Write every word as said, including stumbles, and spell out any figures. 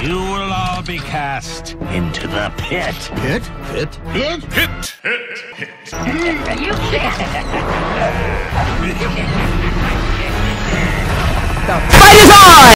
You will all be cast into the pit. Pit? Pit? Pit? Hit, hit, hit. You can't. The fight is on!